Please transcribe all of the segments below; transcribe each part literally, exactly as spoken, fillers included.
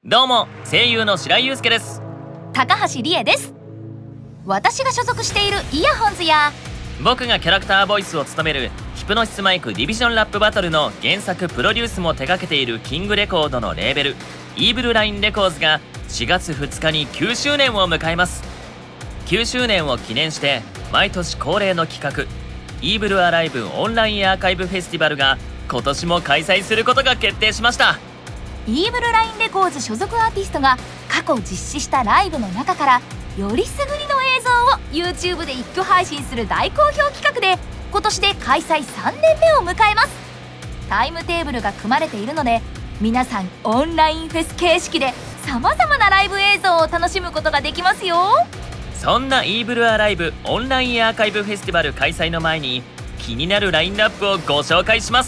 どうも、声優の白井祐介です。 高橋理恵です。私が所属しているイヤホンズや、 僕がキャラクターボイスを務めるヒプノシスマイクディビジョンラップバトルの原作プロデュースも手掛けているキングレコードのレーベルイーブルラインレコーズがしがつふつかにきゅうしゅうねんを迎えます。きゅうしゅうねんを記念して毎年恒例の企画イーブルアライブオンラインアーカイブフェスティバルが今年も開催することが決定しました。 イーブルラインレコーズ所属アーティストが過去実施したライブの中からよりすぐりの映像を YouTube で一挙配信する大好評企画で、今年で開催さんねんめを迎えます。タイムテーブルが組まれているので、皆さんオンラインフェス形式でさまざまなライブ映像を楽しむことができますよ。 そんなイーブルアライブオンラインアーカイブフェスティバル開催の前に気になるラインナップをご紹介します。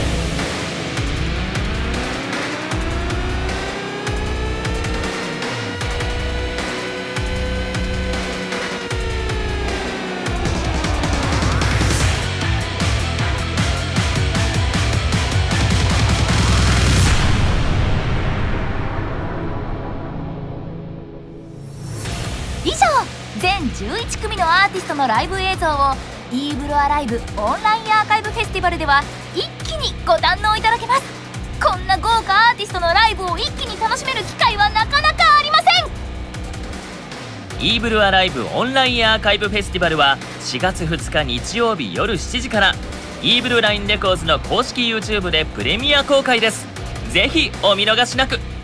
以上、全じゅういちくみのアーティストのライブ映像をイーブルアライブオンラインアーカイブフェスティバルでは一気にご堪能いただけます。こんな豪華アーティストのライブを一気に楽しめる機会はなかなかありません。 イーブルアライブオンラインアーカイブフェスティバルはしがつふつか日曜日夜しちじからイーブルラインレコーズの公式 YouTube でプレミア公開です。ぜひお見逃しなく。